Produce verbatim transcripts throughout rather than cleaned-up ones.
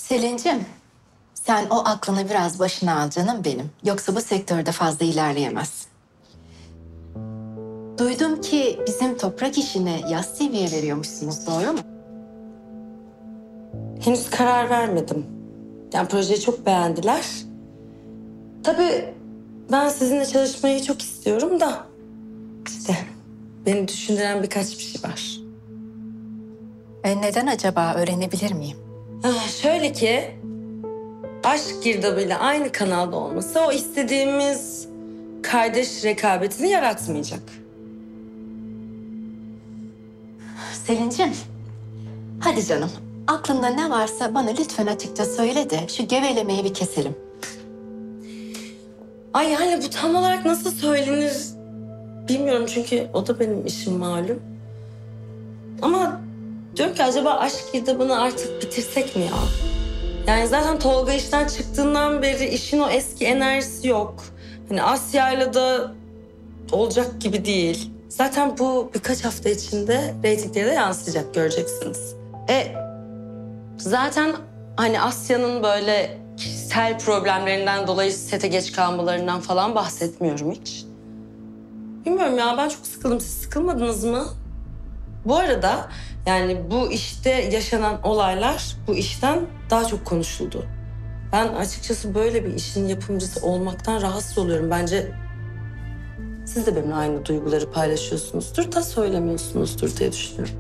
Selin'cim, sen o aklını biraz başına al canım benim. Yoksa bu sektörde fazla ilerleyemezsin. Duydum ki bizim toprak işine yaz T V'ye veriyormuşsunuz, doğru mu? Henüz karar vermedim. Yani projeyi çok beğendiler. Tabii ben sizinle çalışmayı çok istiyorum da... işte beni düşündüren birkaç bir şey var. E neden acaba, öğrenebilir miyim? Ah, şöyle ki... Aşk girdabıyla aynı kanalda olması o istediğimiz kardeş rekabetini yaratmayacak. Selin'cim, hadi canım. Aklında ne varsa bana lütfen açıkça söyle de şu gevelemeyi bir keselim. Ay yani bu tam olarak nasıl söylenir bilmiyorum çünkü o da benim işim malum. Ama diyorum ki acaba aşk girdabını artık bitirsek mi ya? Yani zaten Tolga işten çıktığından beri işin o eski enerjisi yok. Hani Asya'yla da olacak gibi değil. Zaten bu birkaç hafta içinde reytinglere de yansıyacak, göreceksiniz. E zaten hani Asya'nın böyle kişisel problemlerinden dolayı sete geç kalmalarından falan bahsetmiyorum hiç. Bilmiyorum ya, ben çok sıkıldım. Siz sıkılmadınız mı? Bu arada yani bu işte yaşanan olaylar bu işten daha çok konuşuldu. Ben açıkçası böyle bir işin yapımcısı olmaktan rahatsız oluyorum. Bence siz de benimle aynı duyguları paylaşıyorsunuzdur da söylemiyorsunuzdur diye düşünüyorum.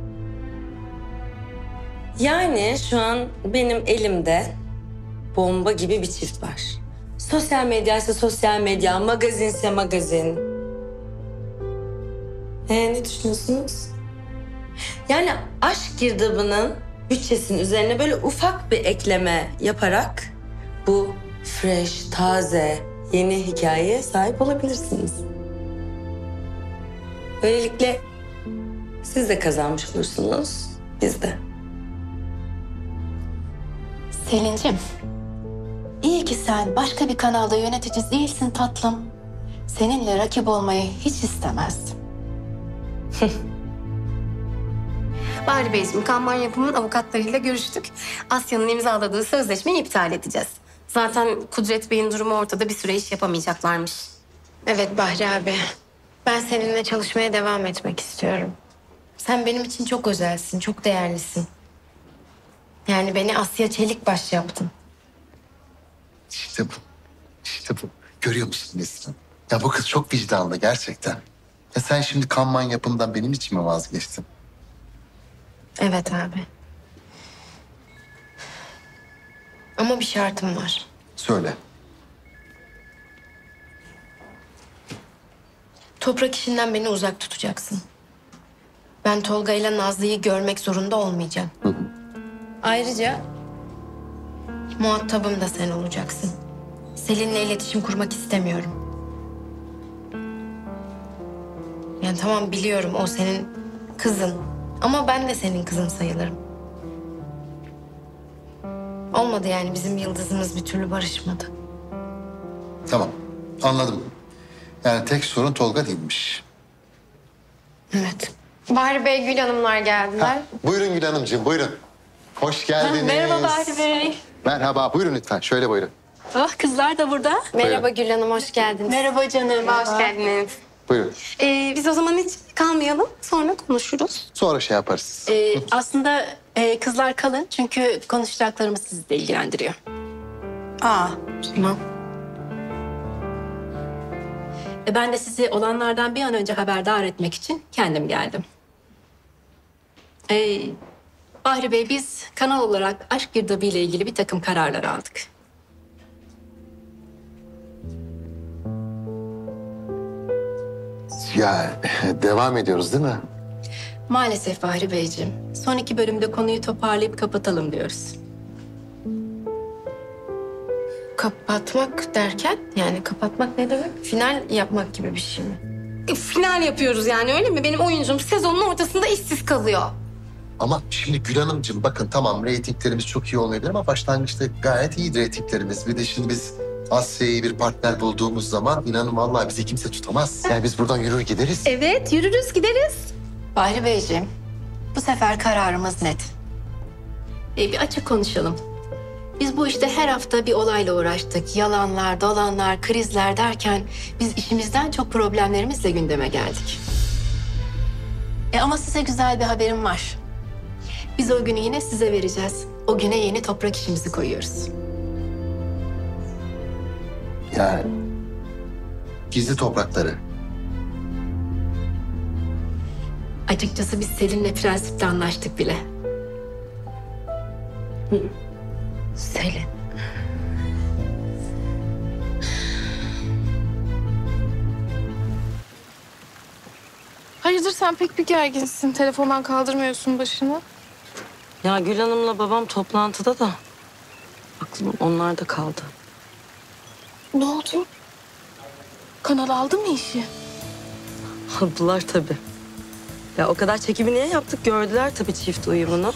Yani şu an benim elimde bomba gibi bir çift var. Sosyal medya ise sosyal medya, magazinse magazin. Ee, ne düşünüyorsunuz? Yani aşk girdabının bütçesinin üzerine böyle ufak bir ekleme yaparak bu fresh, taze, yeni hikayeye sahip olabilirsiniz. Böylelikle siz de kazanmış olursunuz, biz de. Selin'cim, iyi ki sen başka bir kanalda yönetici değilsin tatlım. Seninle rakip olmayı hiç istemezdim. Bahri Beyciğim, Kanban Yapım'ın avukatlarıyla görüştük. Asya'nın imzaladığı sözleşmeyi iptal edeceğiz. Zaten Kudret Bey'in durumu ortada, bir süre iş yapamayacaklarmış. Evet Bahri abi. Ben seninle çalışmaya devam etmek istiyorum. Sen benim için çok özelsin, çok değerlisin. Yani beni Asya Çelikbaş yaptın. İşte bu. İşte bu. Görüyor musun Nesrin? Ya bu kız çok vicdanlı gerçekten. Ya sen şimdi Kanban Yapım'dan benim için mi vazgeçtin? Evet abi. Ama bir şartım var. Söyle. Toprak işinden beni uzak tutacaksın. Ben Tolga ile Nazlı'yı görmek zorunda olmayacağım. Hı hı. Ayrıca muhatabım da sen olacaksın. Selin'le iletişim kurmak istemiyorum. Yani tamam biliyorum o senin kızın. Ama ben de senin kızın sayılırım. Olmadı yani, bizim yıldızımız bir türlü barışmadı. Tamam. Anladım. Yani tek sorun Tolga değilmiş. Evet. Bahri Bey, Gül Hanımlar geldiler. Ha, buyurun Gül Hanımcığım, buyurun. Hoş geldiniz. Merhaba Bahri Bey. Merhaba, buyurun lütfen. Şöyle buyurun. Oh, kızlar da burada. Merhaba Gül Hanım, hoş geldiniz. Merhaba canım. Hoş geldiniz. Buyurun. Ee, biz o zaman hiç kalmayalım, sonra konuşuruz. Sonra şey yaparız. Ee, aslında e, kızlar kalın çünkü konuşacaklarımız sizi de ilgilendiriyor. Aa, Tamam. E, ben de sizi olanlardan bir an önce haberdar etmek için kendim geldim. Ee, Bahri Bey, biz kanal olarak aşk girdabı ile ilgili bir takım kararlar aldık. Ya devam ediyoruz değil mi? Maalesef Bahri Beyciğim, son iki bölümde konuyu toparlayıp kapatalım diyoruz. Kapatmak derken, yani kapatmak ne demek? Final yapmak gibi bir şey mi? e, final yapıyoruz yani, öyle mi? Benim oyuncum sezonun ortasında işsiz kalıyor. Ama şimdi Gül Hanımcığım bakın tamam reytinglerimiz çok iyi olmayabilir ama başlangıçta gayet iyi reytinglerimiz. Bir de şimdi biz Asya'yı bir partner bulduğumuz zaman inanın vallahi bizi kimse tutamaz. Yani biz buradan yürür gideriz. Evet, yürürüz gideriz. Bahri Beyciğim, bu sefer kararımız net. Ee, bir açık konuşalım. Biz bu işte her hafta bir olayla uğraştık. Yalanlar, dolanlar, krizler derken biz işimizden çok problemlerimizle gündeme geldik. E ama size güzel bir haberim var. Biz o günü yine size vereceğiz. O güne yeni toprak işimizi koyuyoruz. Yani gizli toprakları. Açıkçası biz Selin'le prensipte anlaştık bile. Selin. Hayırdır sen pek bir gerginsin. Telefondan kaldırmıyorsun başını. Ya Gül Hanım'la babam toplantıda da aklım onlarda kaldı. Ne oldu? Kanal aldı mı işi? Aldılar tabii. Ya o kadar çekimi niye yaptık gördüler tabii çift uyumunu.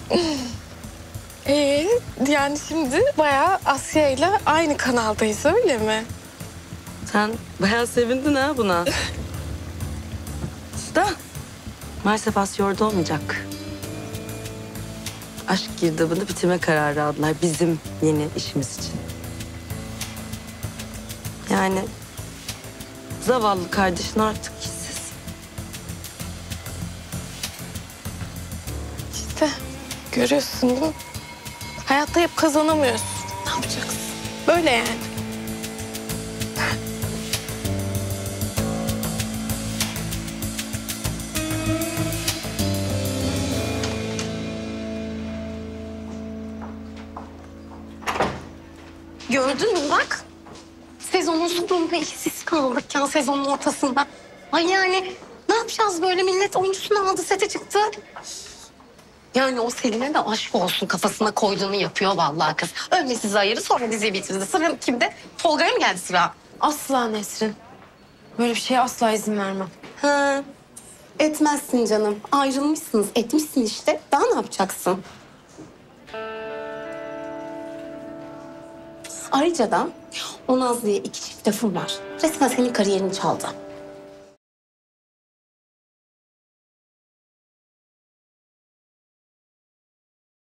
Ee, yani şimdi bayağı Asya ile aynı kanaldayız öyle mi? Sen bayağı sevindin ha buna. Da maalesef Asya orada olmayacak. Aşk girdabını bitirme kararı aldılar bizim yeni işimiz için. Yani zavallı kardeşin artık işsiz. İşte görüyorsun değil mi? Hayatta hep kazanamıyorsun. Ne yapacaksın? Böyle yani. Gördün mü bak? Sezonun sonunda işsiz kaldık ya sezonun ortasında. Ay yani ne yapacağız böyle millet oyuncusunu aldı sete çıktı. Yani o Selin'e de aşk olsun kafasına koyduğunu yapıyor vallahi kız. Önce sizi ayırdı sonra diziyi bitirdi. Sıra kimde? Tolga'ya mı geldi sıra? Asla Nesrin. Böyle bir şeye asla izin vermem. Ha, etmezsin canım. Ayrılmışsınız, etmişsin işte. Daha ne yapacaksın? Ayrıca da o Nazlı'ya iki çift lafım var. Resmen senin kariyerini çaldı.